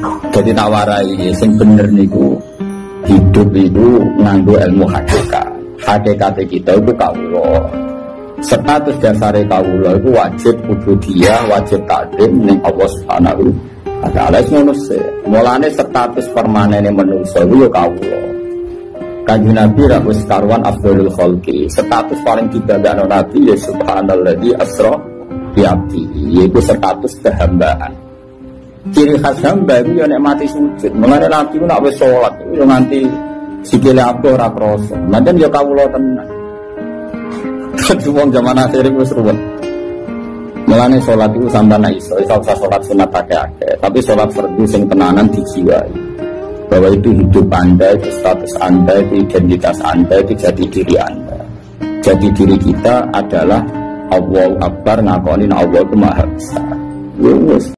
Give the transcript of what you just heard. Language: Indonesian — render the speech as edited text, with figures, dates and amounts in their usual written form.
Jadi tak warai sing bener niku hidup itu nganggo ilmu hakikat. Hakikat kita itu kawula. Status dasare kawula itu wajib ubudiyah, wajib takdim ning Allah Subhanahu wa taala. Ngono sih. Mulane status permanene manungsa iku ya kawula. Kanjeng Nabi ra wis karuan afdhalul khalqi. Status paling dibanggakan Nabi ya subhanalladzi asra bi abdihi, yaitu status kehambaan. Ciri khas hamba itu ya nek mati sujud. Mulane Nabi ku nek wis salat yo nganti sikile apa ora krasa. Manten ya kawula tenan. Wong zaman akhir wis ruwet. Mulane salat iku sampeyan nek iso usah salat sunat akeh-akeh, tapi salat fardu sing tenanan dijiwai. Bahwa itu hidup Anda, itu status Anda, itu identitas Anda, itu jati diri Anda. Jati diri kita adalah Allahu Akbar, ngakonin Allah itu Maha Besar.